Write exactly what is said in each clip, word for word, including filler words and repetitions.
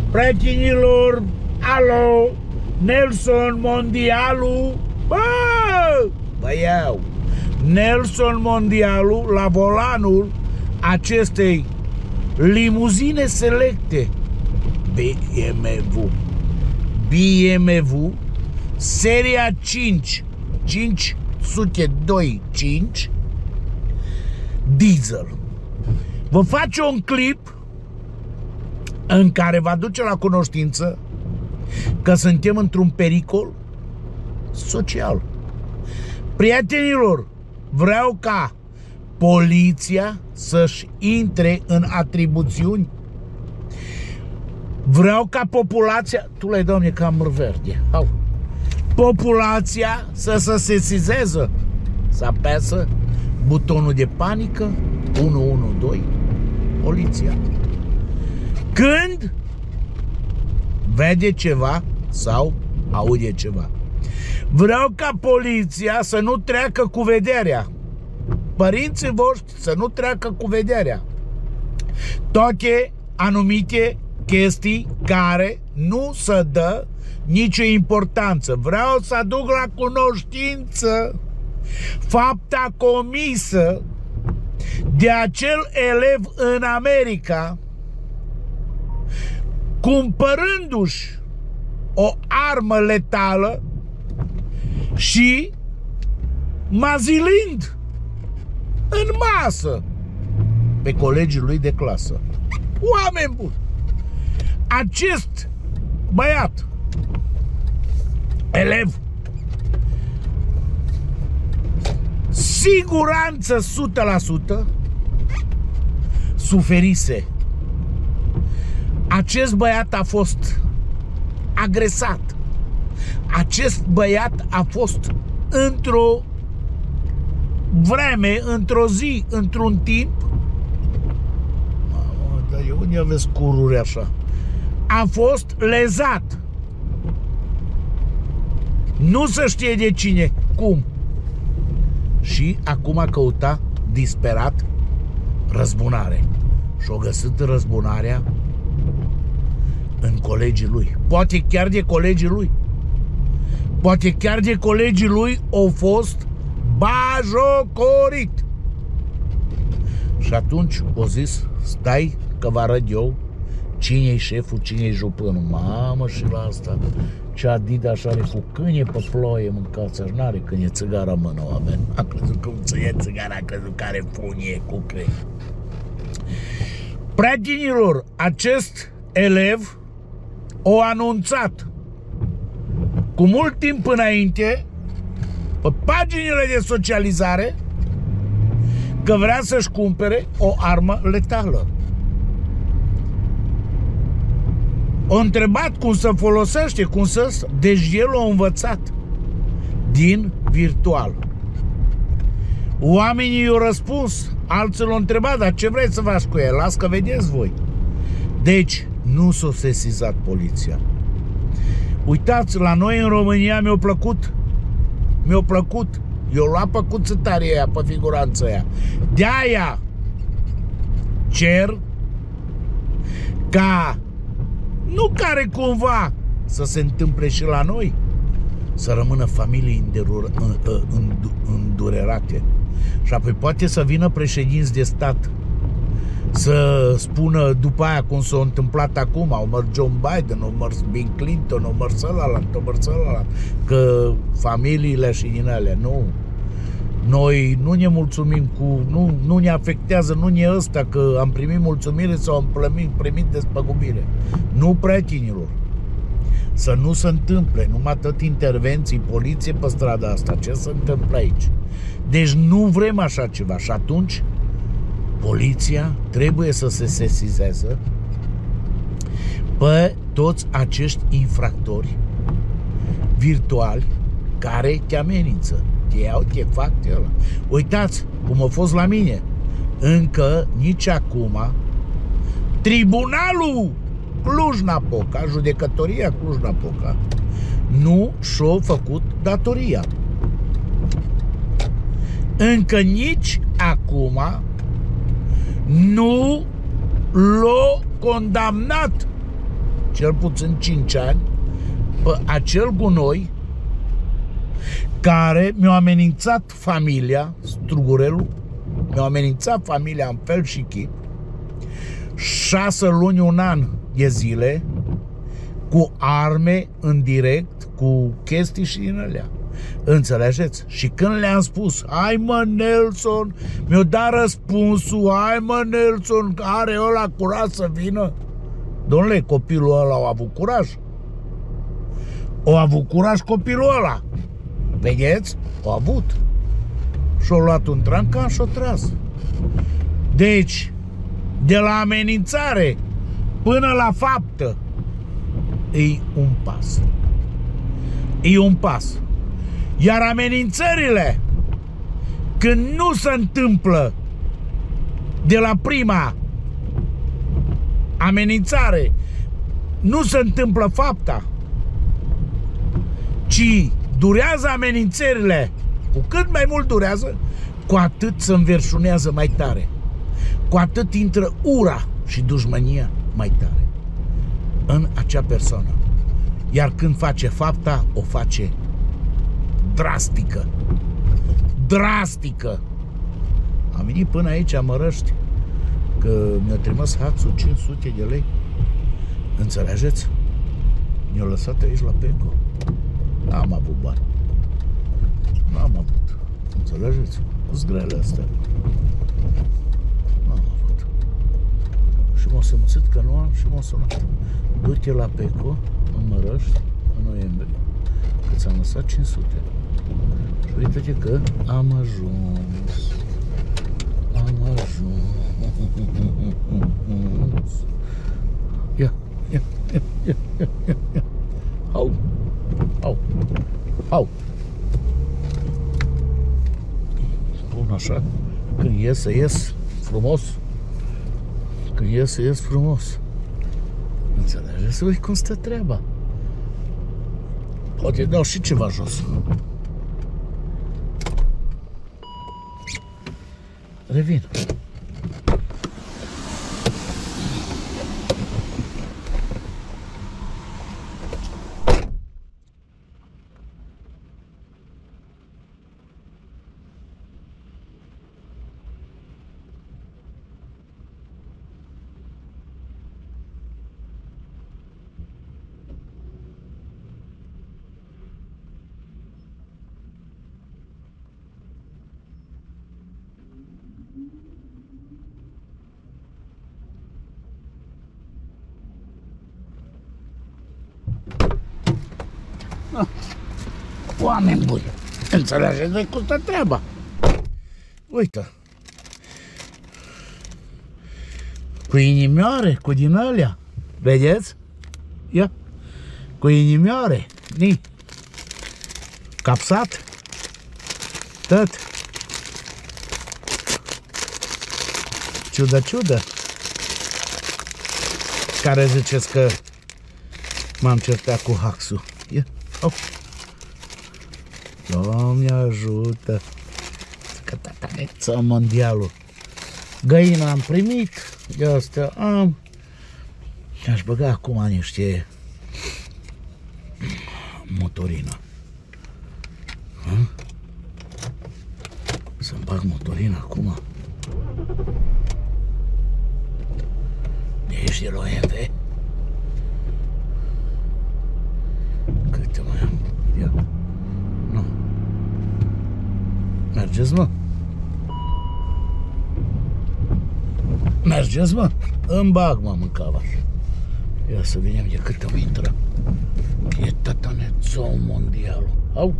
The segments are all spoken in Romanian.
Prietenilor, alo, Nelson Mondialu, bă, bă iau, Nelson Mondialu la volanul acestei limuzine selecte B M W, B M W, seria cinci, cinci sute doi cinci, diesel. Vă face un clip în care vă aduce la cunoștință că suntem într-un pericol social. Prietenilor, vreau ca poliția să-și intre în atribuțiuni. Vreau ca populația... Tu le-ai, Doamne, cam verde. Au. Populația să se sesizeze, să apesă butonul de panică unu unu doi, poliția. Când vede ceva sau aude ceva. Vreau ca poliția să nu treacă cu vederea. Părinții voștri să nu treacă cu vederea toate anumite chestii care nu se dă nicio importanță. Vreau să aduc la cunoștință fapta comisă de acel elev în America, cumpărându-și o armă letală și mazilind în masă pe colegii lui de clasă. Oameni buni! Acest băiat, elev, siguranță o sută la sută suferise. Acest băiat a fost agresat. Acest băiat a fost într-o vreme, într-o zi, într-un timp. Mamă, dar eu unde aveți cururi așa? A fost lezat. Nu se știe de cine, cum. Și acum a căutat disperat răzbunare. Și-o găsit răzbunarea în colegii lui. Poate chiar de colegii lui. Poate chiar de colegii lui au fost bajocorit. Și atunci o zis, stai că vă arăt eu cine-i șeful, cine-i jupânul. Mamă, și la asta ce adida așa are cu câine pe ploie, mâncați, așa n-are câine țigara în mână, oameni. A crezut că ție țigara, a crezut că are funie cu crei. Prietenilor, acest elev o anunțat cu mult timp înainte pe paginile de socializare că vrea să-și cumpere o armă letală. O întrebat cum să folosește, cum să... Deci el a învățat din virtual. Oamenii i-au răspuns, alții l-au întrebat, dar ce vrei să faci cu el? Las că vedeți voi. Deci nu s-a sesizat poliția. Uitați, la noi în România mi-a plăcut. Mi-a plăcut. Eu l-a pe cuțitarea aia, pe figuranța aia. De-aia cer ca nu care cumva să se întâmple și la noi, să rămână familii îndurerate. Și apoi poate să vină președinți de stat să spună după aia cum s-a întâmplat acum, au mers John Biden, au mers Bill Clinton, au mers ălalant, au mers ălalant, că familiile și din alea, nu. Noi nu ne mulțumim cu, nu, nu ne afectează, nu ne ăsta că am primit mulțumire sau am primit, primit despăgubire. Nu, prietenilor. Să nu se întâmple numai tot intervenții, poliție pe strada asta. Ce se întâmplă aici? Deci nu vrem așa ceva. Și atunci poliția trebuie să se sesizeze pe toți acești infractori virtuali care te amenință. Te iau, te fac, te ăla. Uitați cum a fost la mine. Încă nici acum Tribunalul Cluj-Napoca, judecătoria Cluj-Napoca, nu și-a făcut datoria. Încă nici acum nu l-a condamnat cel puțin cinci ani, pe acel gunoi care mi-a amenințat familia, Strugurelul, mi-a amenințat familia în fel și chip, șase luni, un an de zile, cu arme în direct, cu chestii și din alea. Înțelegeți? Și când le-am spus, hai mă Nelson, mi-o dat răspunsul, hai mă Nelson, are ăla curaj să vină? Dom'le, copilul ăla a avut curaj. O avut curaj copilul ăla. Vedeți? O avut. Și-a luat un trancan și-a tras. Deci, de la amenințare până la faptă, e un pas. E un pas. Iar amenințările, când nu se întâmplă de la prima amenințare, nu se întâmplă fapta, ci durează amenințările, cu cât mai mult durează, cu atât se înverșunează mai tare, cu atât intră ura și dușmânia mai tare în acea persoană. Iar când face fapta, o face drastică. Drastică. Am venit până aici, Mărăști, că mi-a trimis hațul cinci sute de lei. Înțelegeți? Mi-a lăsat aici la Peco. N-am avut bani. N-am avut. Înțelegeți? Zgrele astea. N-am avut. Și m-a simțit că nu am și m-a sunat. Du-te la Peco, în Mărăști, în noiembrie, că ți-am lăsat cinci sute. Și uite-te că am ajuns. Am ajuns. Ia, ia, ia, ia, ia, ia. Au, au, au. Spun așa, când ies, să ies frumos. Când ies, să ies frumos. Înțelegeți? Să uite cum stă treaba. Poate dau și ceva jos. Revin. Oameni buni, înțelegeți voi cum stă treaba. Uite, cu inimioare, cu din alea, vedeți? Ia, cu inimioare, ni, capsat, tot. Ciudă, ciudă. Care ziceți că m-am certat cu Haxul? Ia, au. Doamne ajută! Că tataneță mondialul. Găina am primit, de astea am. Aș băga acum niște motorină. Să-mi bag motorină acum. Ești de la O M V? Câte mai am? Ia. Nu. Mergeți, mă? Mergeți, mă? Îmi bag, mă, în cavaș. Ia să vedem de cât îmi intră. E tatanețou mondialul. Au!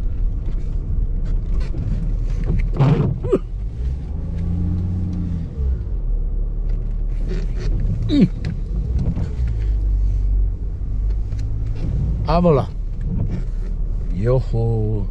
Mm. Ah, voilà. Yoho.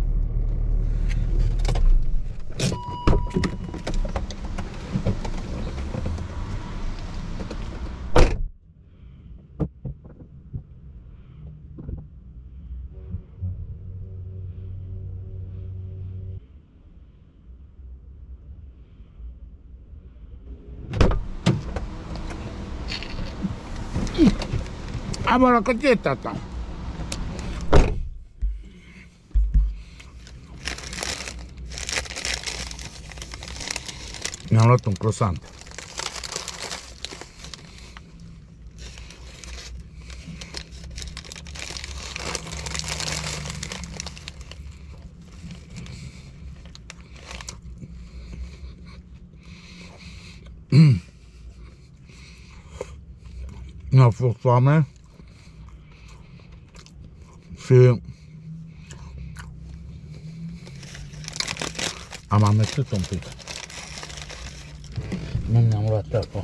Hai mă, la cât e, tata? Mi-am luat un croissant. Mi-a fost foame și am amețit un pic. Nu mi-am luat apă.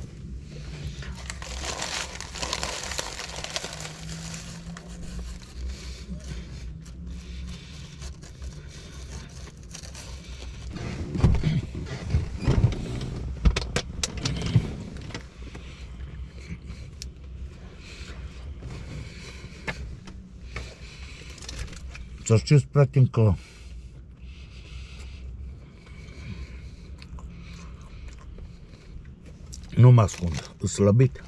Să știți, prieteni, că nu mă ascund, sunt slăbit.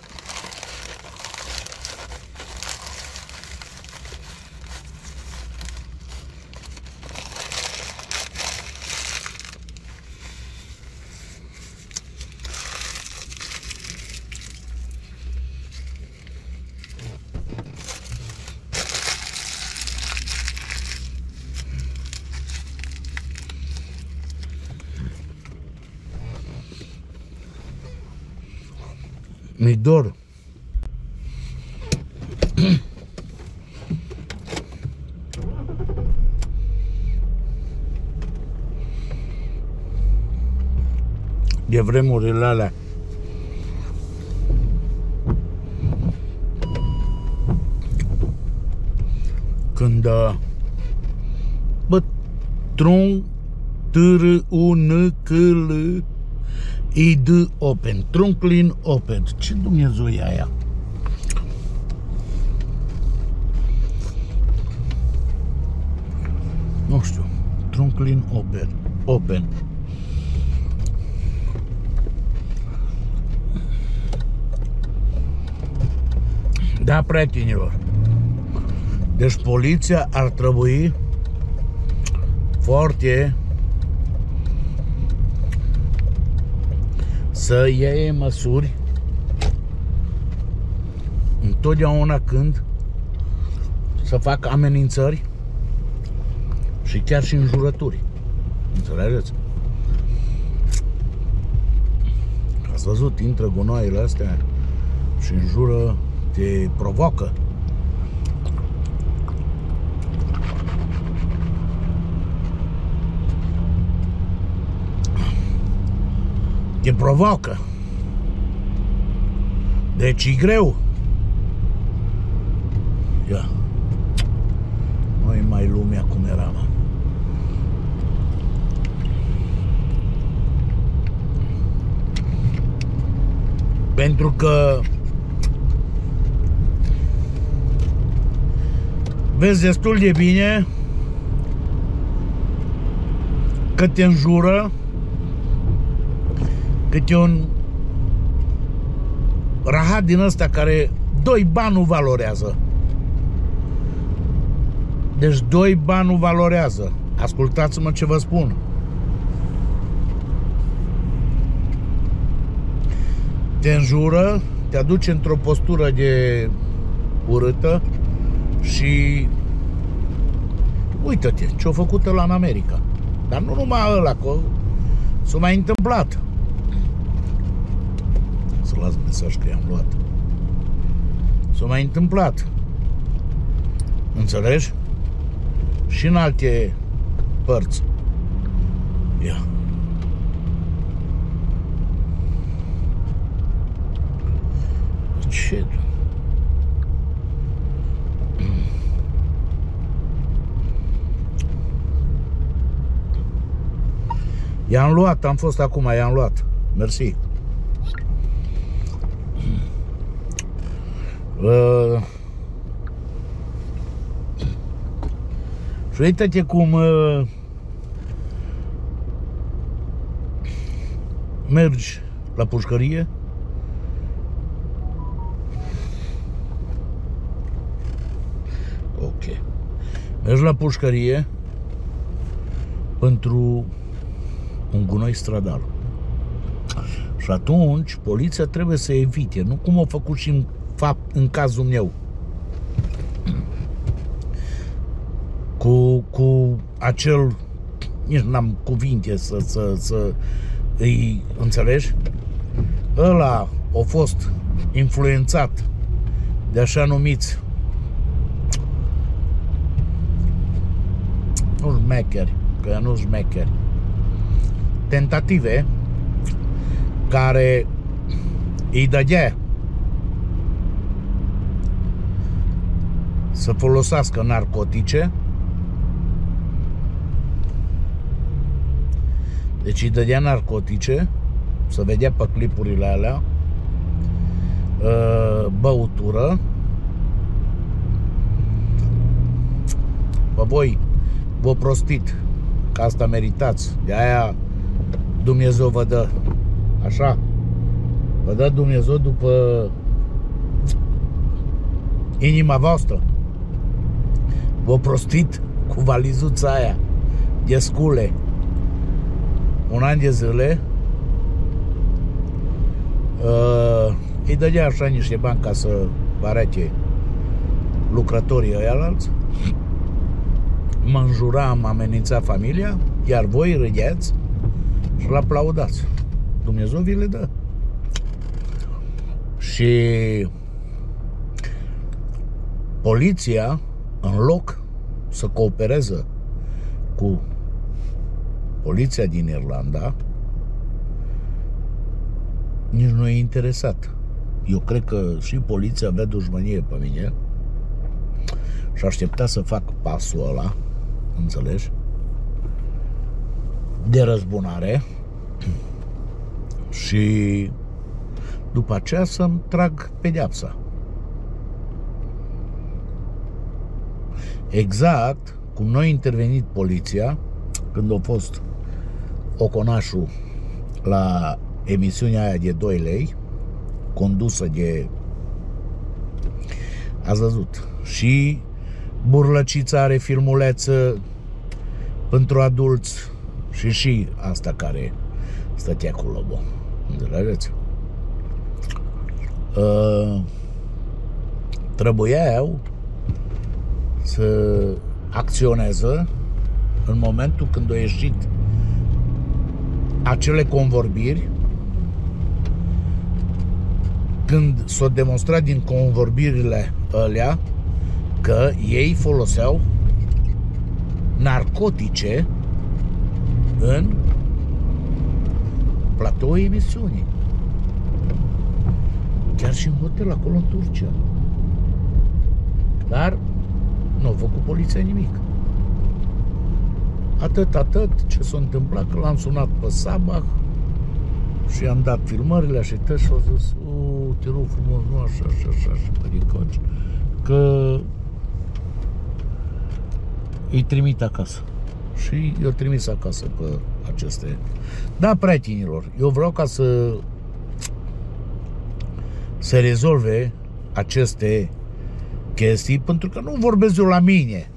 Mi dor. De vremurile alea. Când bă, tron tr u n c l I D Open, Trunklin Open. Ce Dumnezeu e aia? Nu știu. Trunklin Open. Open. Da, prietenilor. Deci poliția ar trebui foarte să iei măsuri întotdeauna când să fac amenințări și chiar și înjurături. Înțelegeți? Ați văzut, intră gunoaiele astea și înjură, te provoacă. Te provoacă. Deci e greu. Ia. Nu-i mai lumea cum era, mă. Pentru că vezi destul de bine că te înjură, cât e un rahat din ăsta care doi bani nu valorează. Deci doi bani nu valorează. Ascultați-mă ce vă spun. Te înjură, te aduce într-o postură de urâtă și uită-te ce-a făcut ăla în America. Dar nu numai ăla, că s-a mai întâmplat. Să las mesaj că i-am luat. S-a mai întâmplat. Înțelegi? Și în alte părți. Ia. Ce? I-am luat, am fost acum, i-am luat. Mersi. Uh, și uite-te cum uh, mergi la pușcărie Mergi la pușcărie pentru un gunoi stradal. Și atunci poliția trebuie să evite, nu cum a făcut și în, fapt, în cazul meu, cu, cu acel, nici n-am cuvinte să, să, să îi înțelegi, ăla a fost influențat de așa numiți nu șmecheri, că nu șmecheri, tentative care îi dădea să folosească narcotice. Deci îi dădea narcotice, să vedea pe clipurile alea, băutură. Bă, voi vă prostit, că asta meritați, de aia Dumnezeu vă dă așa, vă dă Dumnezeu după inima voastră. Vă prostit cu valizuța aia de scule un an de zile, uh, îi dădea așa niște bani ca să vă arate lucrătorii ăia alți, mă înjura, mă amenința familia, iar voi râdeați și l-aplaudați. Dumnezeu vi le dă. Și poliția, în loc să coopereze cu poliția din Irlanda, nici nu e interesat. Eu cred că și poliția avea dușmănie pe mine și aștepta să fac pasul ăla, înțelegi, de răzbunare și după aceea să-mi trag pedeapsa. Exact cum noi a intervenit poliția când a fost Oconașul la emisiunea aia de doi lei, condusă de, ați văzut, și Burlăcița are filmuleță pentru adulți și și asta care stătea cu Lobo, înțelegeți? Uh, trebuiau să acționeze în momentul când au ieșit acele convorbiri, când s-a demonstrat din convorbirile alea că ei foloseau narcotice în platoul emisiunii. Chiar și în hotel acolo în Turcia. Dar nu a făcut poliția nimic. Atât, atât, ce s-a întâmplat, că l-am sunat pe Sabah și i-am dat filmările și tot și au zis, o, te rog frumos, nu așa, așa, așa, așa, pericoci, că îi trimit acasă. Și i-au trimis acasă pe aceste. Da, prietenilor, eu vreau ca să se rezolve aceste chestii, pentru că nu vorbesc eu la mine.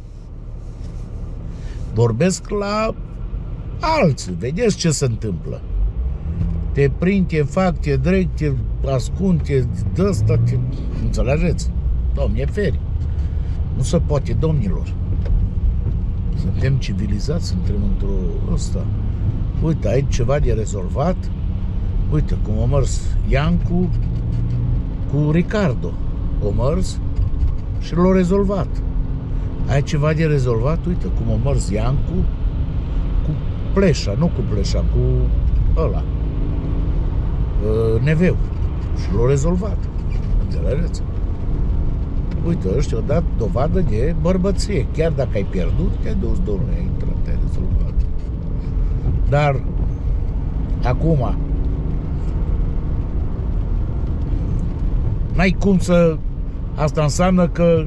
Vorbesc la alții. Vedeți ce se întâmplă. Te prind, te fac, te dreg, te ascund, te dă ăsta, te... Înțelegeți? Doamne feri. Nu se poate, domnilor. Suntem civilizați, suntem într-o ăsta. Uite, ai ceva de rezolvat. Uite cum a mers Iancu cu Ricardo. O mers și l-a rezolvat. Ai ceva de rezolvat? Uite cum a mers Iancu cu Pleșa, nu cu Pleșa, cu ăla, Neveu. Și l-a rezolvat. Înțelegeți? Uite, ăștia au dat dovadă de bărbăție. Chiar dacă ai pierdut, te-ai dus, domnule, ai intrat, te-ai rezolvat. Dar acum n-ai cum să... Asta înseamnă că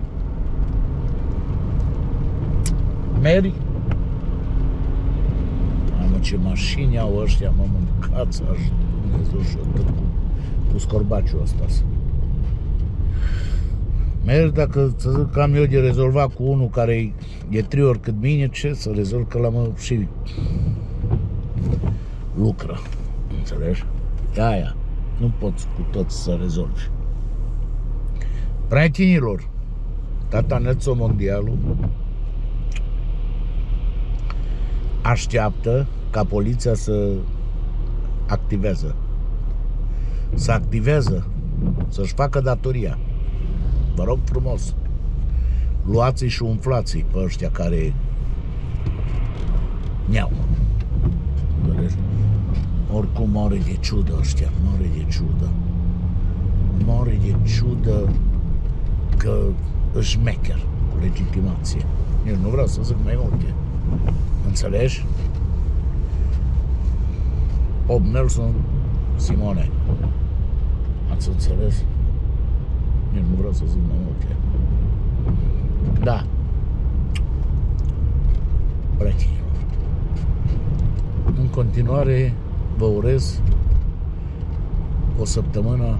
meri. Mamă, ce mașini au ăștia, mă, mâncați, aș Dumnezeu și atât cu, cu scorbaciul ăsta. Merg dacă să zic că am eu de rezolvat cu unul care e trei ori cât mine, ce să rezolv, că l-am și lucră. Înțelegi? E aia. Nu poți cu toți să rezolvi. Prietenilor, tata Nețo Mondialul așteaptă ca poliția să activează. Să activează. Să-și facă datoria. Vă rog frumos. Luați-i și umflați-i pe ăștia care ne-au. Oricum moare de ciudă ăștia. Moare de ciudă. Moare de ciudă că își șmecher cu legitimație. Eu nu vreau să zic mai multe. Înțelegi? Bob Nelson, Simone. Ați înțeles? Eu nu vreau să zic mai multe. Da. Prietenilor, în continuare vă urez o săptămână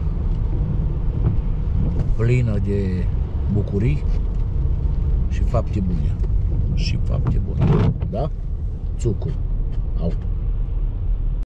plină de bucurii și fapte bune. Și fapte bune. Da? Țucu. Au.